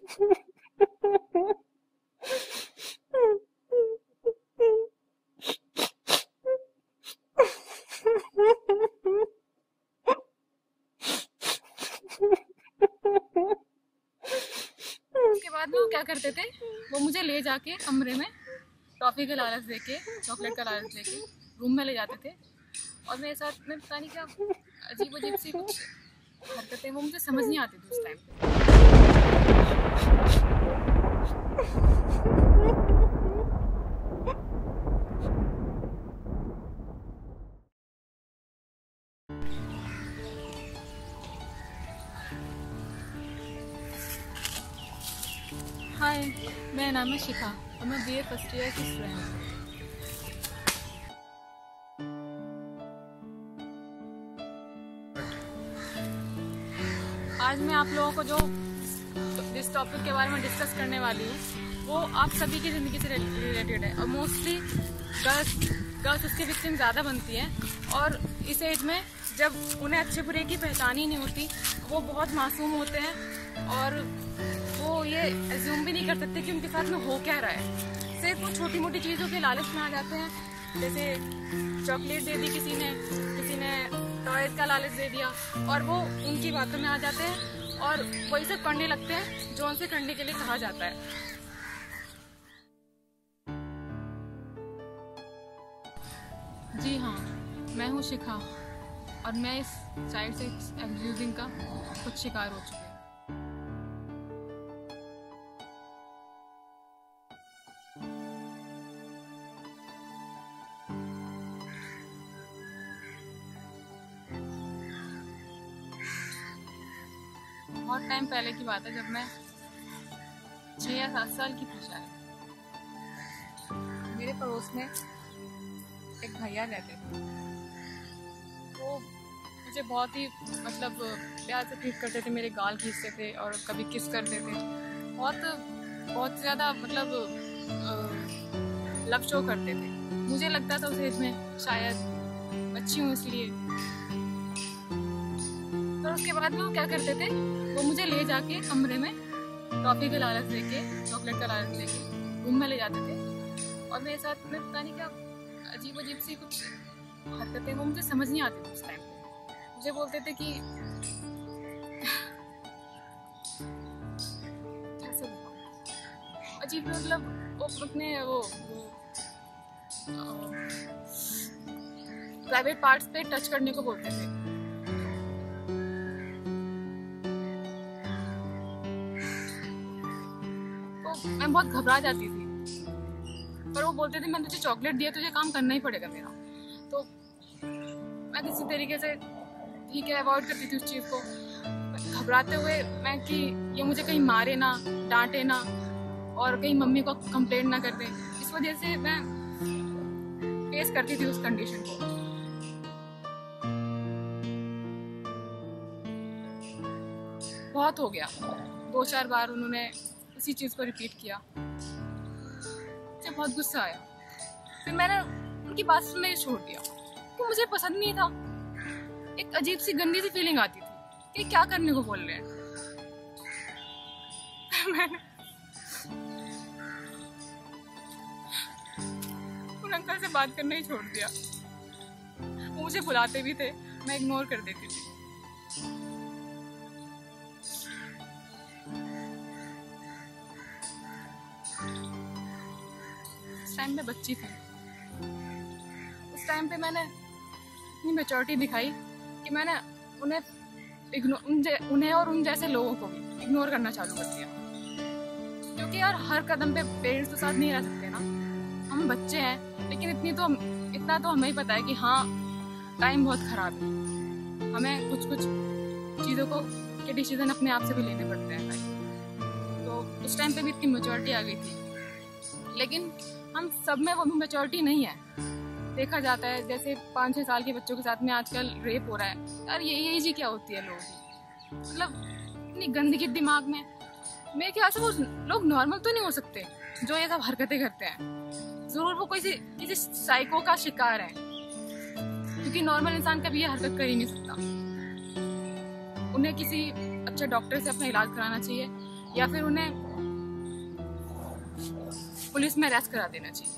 उसके बाद में वो क्या करते थे, वो मुझे ले जाके कमरे में टॉफ़ी का लालच देके, चॉकलेट का लालच देके रूम में ले जाते थे और मेरे साथ में पता नहीं क्या अजीब अजीब सी कुछ हरकतें, वो मुझे समझ नहीं आती थी उस टाइम पे। हाय, मेरा नाम है शिखा और मैं बीए फर्स्ट ईयर की स्टूडेंट हूँ। आज मैं आप लोगों को जिस टॉपिक के बारे में डिस्कस करने वाली हूँ वो आप सभी की ज़िंदगी से रिलेटेड है और मोस्टली गर्ल्स उसके विक्टिम ज़्यादा बनती हैं। और इस एज में जब उन्हें अच्छे बुरे की पहचान ही नहीं होती, वो बहुत मासूम होते हैं और वो ये एज्यूम भी नहीं कर सकते कि उनके साथ में हो क्या रहा है। सिर्फ वो छोटी मोटी चीज़ों के लालच में आ जाते हैं, जैसे चॉकलेट दे दी किसी ने टॉयज का लालच दे दिया और वो उनकी बातों में आ जाते हैं और वही सब करने लगते हैं जो उनसे करने के लिए कहा जाता है। जी हाँ, मैं हूँ शिखा और मैं इस चाइल्ड सेक्स एब्यूजिंग का खुद शिकार हो चुकी हूँ। बहुत टाइम पहले की बात है, जब मैं 6 या 7 साल की थी शायद। मेरे पड़ोस में एक भैया रहते थे। वो मुझे बहुत ही प्यार से ट्रीट करते थे, मेरे गाल खींचते थे और कभी किस करते थे। बहुत ज़्यादा लव शो करते थे। मुझे लगता था उस एज में शायद बच्ची हूँ इसलिए। तो उसके बाद में वो क्या करते थे, वो मुझे ले जाके कमरे में टॉफ़ी का लालच देके, चॉकलेट का लालच देके रूम में ले जाते थे और मेरे साथ में पता नहीं क्या अजीब अजीब सी कुछ हरकतें, वो मुझे समझ नहीं आती थी उस टाइम पे। मुझे बोलते थे कि कैसे बताऊं, अजीब वो अपने वो प्राइवेट पार्ट्स पे टच करने को बोलते थे। मैं बहुत घबरा जाती थी, पर वो बोलते थे मैंने तुझे चॉकलेट दिया, तुझे काम करना ही पड़ेगा मेरा। तो मैं किसी तरीके से ठीक है अवॉइड करती थी उस चीज़ को, घबराते हुए मैं कि ये मुझे कहीं मारे ना, डांटे ना और कहीं मम्मी को कंप्लेंट ना कर दे। इस वजह से मैं फेस करती थी उस कंडीशन को। बहुत हो गया, 2-4 बार उन्होंने उसी चीज़ को रिपीट किया। मुझे बहुत गुस्सा आया, फिर मैंने उनकी बात सुनना ही छोड़ दिया कि मुझे पसंद नहीं था। एक अजीब सी गंदी सी फीलिंग आती थी कि क्या करने को बोल रहे हैं। मैंने उन अंकल से बात करना ही छोड़ दिया। वो मुझे बुलाते भी थे, मैं इग्नोर कर देती थी। टाइम में बच्ची थी, उस टाइम पे मैंने इतनी मैच्योरिटी दिखाई कि मैंने उन्हें और उन जैसे लोगों को भी इग्नोर करना चालू कर दिया। क्योंकि यार हर कदम पे पेरेंट्स के साथ नहीं रह सकते ना, हम बच्चे हैं, लेकिन इतना तो हमें ही पता है कि हाँ टाइम बहुत ख़राब है, हमें कुछ चीज़ों के डिसीजन अपने आप से भी लेने पड़ते हैं भाई। तो उस टाइम पे भी इतनी मैच्योरिटी आ गई थी, लेकिन हम सब में वो मैच्योरिटी नहीं है। देखा जाता है जैसे 5-6 साल के बच्चों के साथ में आजकल रेप हो रहा है। यार ये एज ही क्या होती है लोगों की, इतनी गंदगी दिमाग में। मेरे ख्याल से वो लोग नॉर्मल तो नहीं हो सकते जो ये सब हरकतें करते हैं। ज़रूर वो किसी साइको का शिकार है, क्योंकि नॉर्मल इंसान कभी ये हरकत कर ही नहीं सकता। उन्हें किसी अच्छे डॉक्टर से अपना इलाज कराना चाहिए या फिर उन्हें पुलिस में अरेस्ट करा देना चाहिए।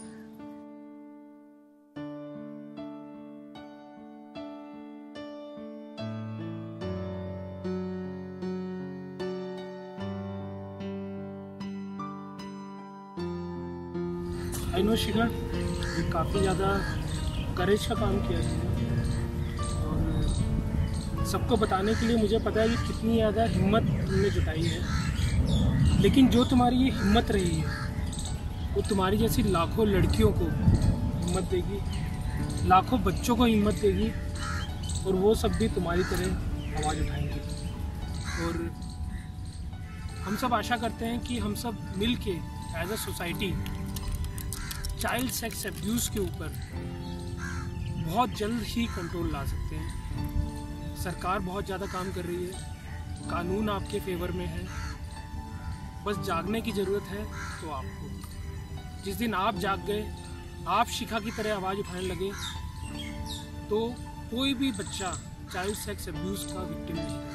आई नो शिखा, ये काफ़ी ज़्यादा करेज का काम किया तुमने, और सबको बताने के लिए मुझे पता है कि कितनी ज़्यादा हिम्मत तुमने जुटाई है। लेकिन जो तुम्हारी ये हिम्मत रही है वो तुम्हारी जैसी लाखों लड़कियों को हिम्मत देगी, लाखों बच्चों को हिम्मत देगी, और वो सब भी तुम्हारी तरह आवाज़ उठाएंगे। और हम सब आशा करते हैं कि हम सब मिल के as a society child sex abuse के ऊपर बहुत जल्द ही कंट्रोल ला सकते हैं। सरकार बहुत ज़्यादा काम कर रही है, कानून आपके फेवर में है, बस जागने की ज़रूरत है। तो आपको जिस दिन आप जाग गए, आप शिखा की तरह आवाज़ उठाने लगे, तो कोई भी बच्चा चाइल्ड सेक्स अब्यूज़ का विक्टिम नहीं है।